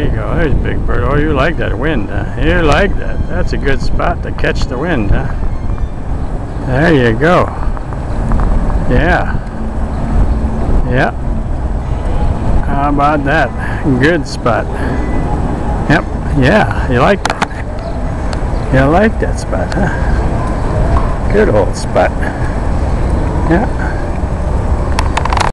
There you go. There's a big bird. Oh, you like that wind, huh? You like that. That's a good spot to catch the wind, huh? There you go. Yeah. Yeah. How about that? Good spot. Yep. Yeah. You like that? You like that spot, huh? Good old spot. Yeah.